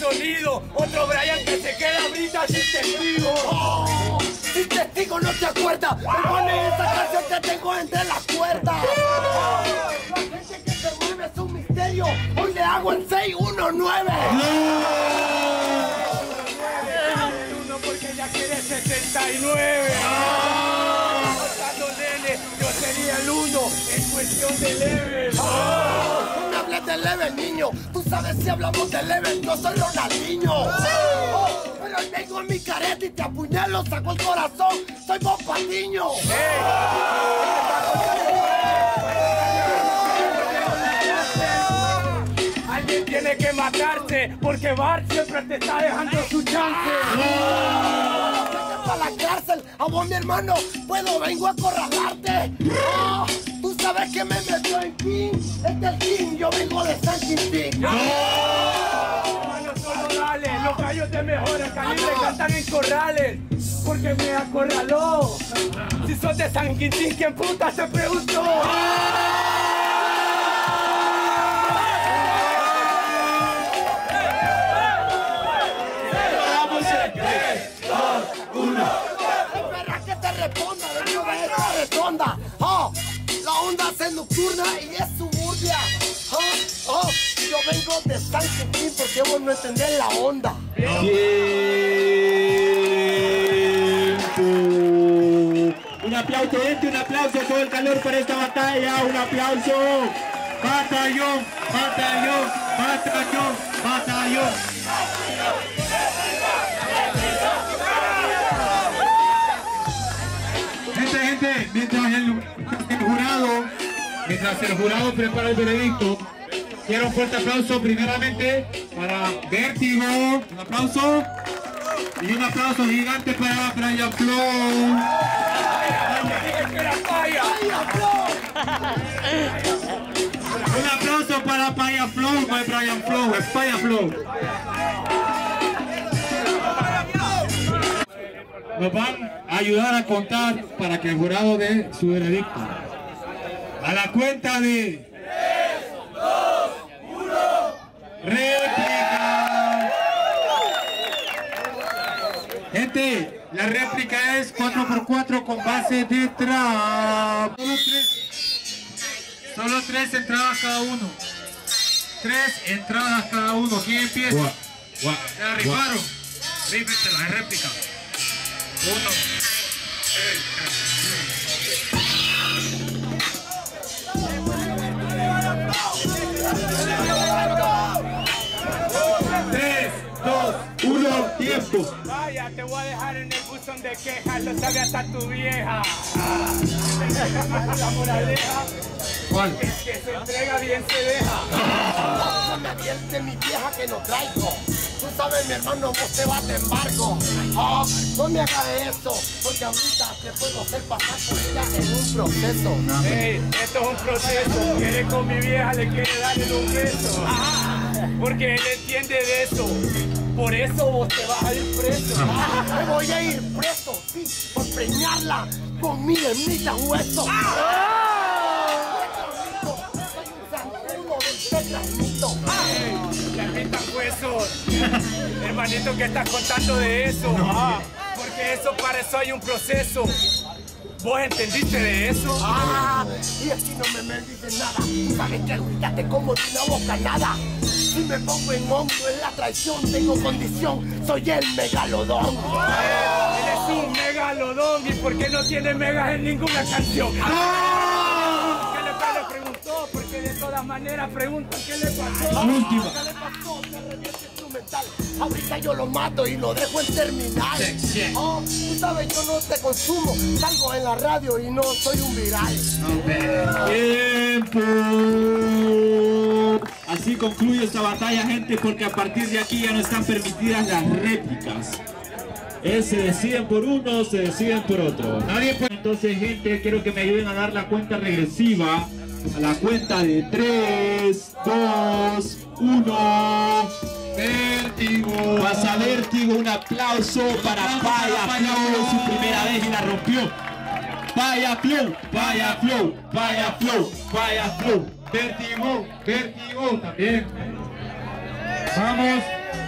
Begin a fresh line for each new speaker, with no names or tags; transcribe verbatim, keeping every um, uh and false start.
sonido. Otro Brian que se queda ahorita sin testigo.
Oh, sin testigo no te acuerdas. Me pone esa canción que tengo entre las cuerdas. Oh, la gente que se mueve es un misterio. Hoy le hago el seis uno nueve.
Uno porque ya quiere sesenta y nueve. Yo sería el uno en cuestión de level.
Oh, no me hables de level, niño. Tú sabes si hablamos de level, no soy Ronaldinho. Oh, pero hoy vengo en mi careta y te apuñalo, saco el corazón. Soy Bob Patiño.
Alguien tiene que matarse porque Bart siempre te está dejando su chance.
A la cárcel, a vos mi hermano, puedo, vengo a acorralarte. Oh, tú sabes que me meto en King, este es King, yo vengo de San Quintín.
No, hermano, solo dale, los gallos de mejores calibre cantan en corrales, porque me acorraló. Si sos de San Quintín, ¿quién puta se preguntó?
Redonda, oh, la onda es nocturna y es suburbia. Oh, oh, yo vengo de San Quintín porque vos no entendés la onda.
Tiempo. Un aplauso, gente, un aplauso, todo el calor para esta batalla, un aplauso. Batallón, batallón, batallón, batallón. Gente, gente, mientras el, el jurado, mientras el jurado prepara el veredicto, quiero un fuerte aplauso primeramente para Vértigo, un aplauso, y un aplauso gigante para Brian Flow. Un aplauso para Paya Flow, no es Brian Flow, es Paya Flow. Nos van a ayudar a contar para que el jurado dé su veredicto. A la cuenta de tres, dos, uno. ¡Réplica! Gente, la réplica es cuatro por cuatro con base de trap. Solo tres. Solo tres entradas cada uno. Tres entradas cada uno. ¿Quién empieza? Gua, gua, ¿Se la rifaron? Rífensela, es réplica. Uno. Tres, dos, uno, tiempo.
Vaya, te voy a dejar en el buzón de quejas, lo sabe hasta tu vieja. La moraleja.
¿Cuál?
El que se entrega bien se deja.
No me aviente mi vieja que no traigo. Tú sabes, mi hermano, vos te vas de embargo. Oh, no me hagas eso, porque ahorita te puedo hacer pasar por ella en un proceso.
Hey, esto es un proceso. Quiere con mi vieja, le quiere darle un beso. Porque él entiende de eso. Por eso vos te vas a ir preso.
Me voy a ir preso, sí, por preñarla con mi hermita hueso.
La neta huesos. Hermanito, ¿qué estás contando de eso? Ah, porque eso para eso hay un proceso. ¿Vos entendiste de eso?
Ah, y aquí no me me dices nada. Tú sabes que ahorita te como de una bocanada. Si me pongo en hombro en la traición, tengo condición, soy el megalodón.
Él es un megalodón. ¿Y por qué no tiene megas en ninguna canción?
¡Ah!
¿Qué le, le preguntó? Porque de todas maneras preguntan qué le pasó.
La última.
¿Qué le pasó? Me revierte instrumental. Ahorita yo lo mato y lo dejo en terminal. Oh, tú sabes, yo no te consumo. Salgo en la radio y no soy un viral.
Tiempo. Así concluye esta batalla, gente, porque a partir de aquí ya no están permitidas las réplicas. Eh, se deciden por uno, se deciden por otro. Nadie puede. Entonces, gente, quiero que me ayuden a dar la cuenta regresiva. A la cuenta de tres, dos, uno. Vértigo. Pasa Vértigo, un aplauso para Paya Flow, su primera vez y la rompió. Paya Flow, Paya Flow, Paya Flow, Paya Flow. Vértigo, Vértigo también. Vamos.